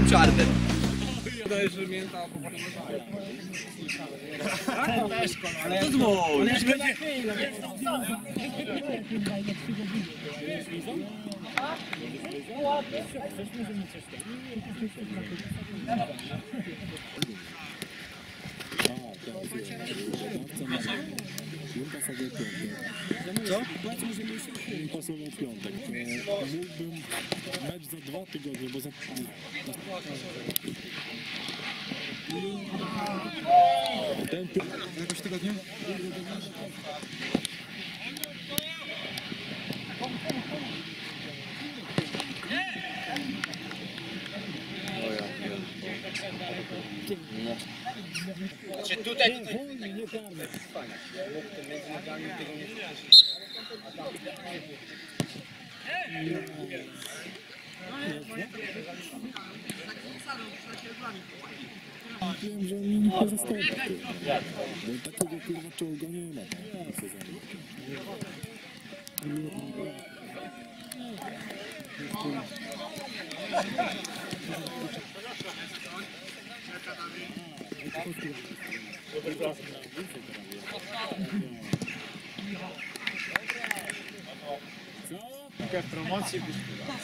czarny. Dajesz, że mięta, a potem To dzwoń. Co? Powiedzmy, że mi pasował piątek. Mógłbym mecz za 2 tygodnie, bo za... jakoś tygodnie? Czy tutaj... Nie karmy. Wiem, że mnie nie pozostanie. Bo takiego kurwa czołga nie ma w sezonie. Jaka promocja byś...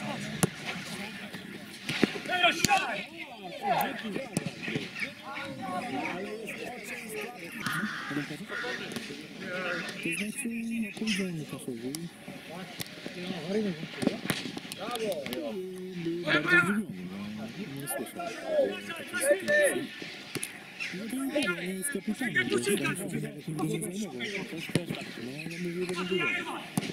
To znaczy na pójdziemy kaszowy. Był bardzo zdziwiony. Nie słyszał takiej sytuacji. No to nie wiem, nie jest kapitanem. To jest tam, że nawet nie będzie zajmował. No ale mówię, że będzie dobrze.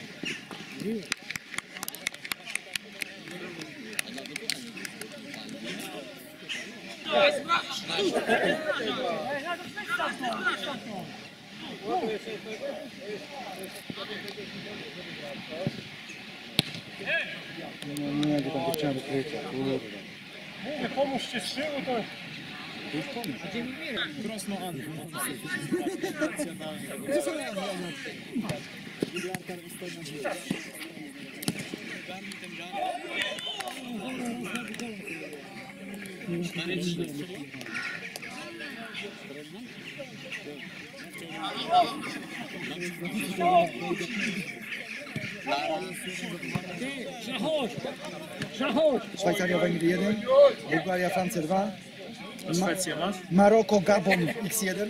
Nie, bo tam chciałem wykrycia. Mówię, pomóżcie z tyłu, to... Już pomóż. Krosno Andrzej. Co są ja zrobię? Gibraltar stoi na drzwi. Szwajcaria Węgry 1, Bułgaria, Francja 2, Szwecja masz? Maroko, Gabon X1.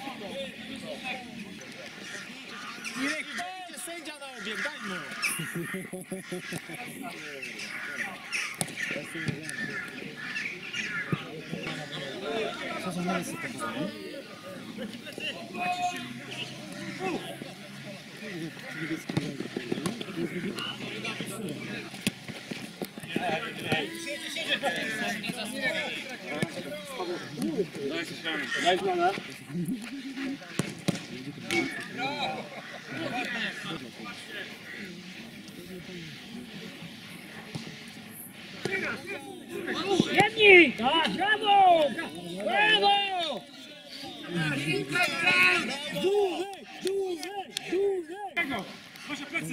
Sędzia na obieg, daj mu! Co za miejsce pokazane? Daj zmianę. Jedni! Tak, brawo! Brawo! Dłużej! Proszę plecy!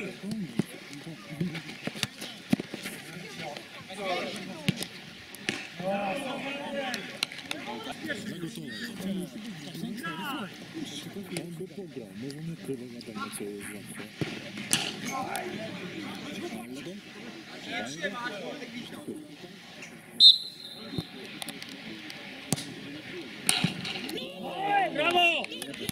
On by pograł, może nie tyle wiadomo co jest zawsze. Brawo!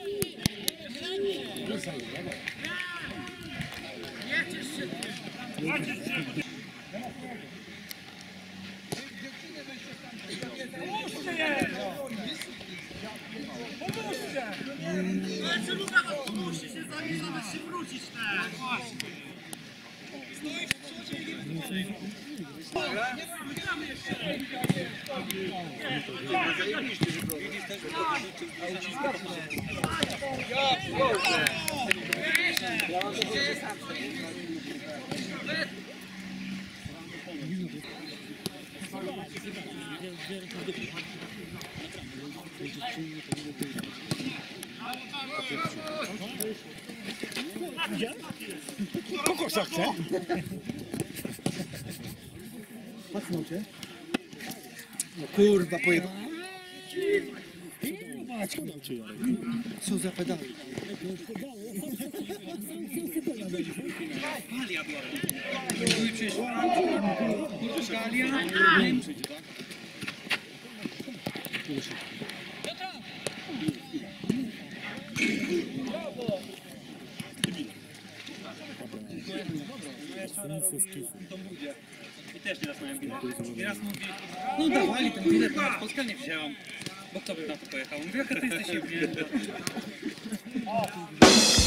Musi się zamieszać, się wrócić też. Właśnie. Stoi w przodzie i wygramy jeszcze. Kokosza chce? Pacnął cię. No kurwa, pojeba. Podał cię Jarek. Co za pedały. Palia była. No i przecież... Palia? I też nieraz mają bilet. Nieraz mówi, no dawali ten bilet, na spotkanie wzięłam. Bo kto by na to pojechał? Mówię, jaka ty jesteś jebnięta.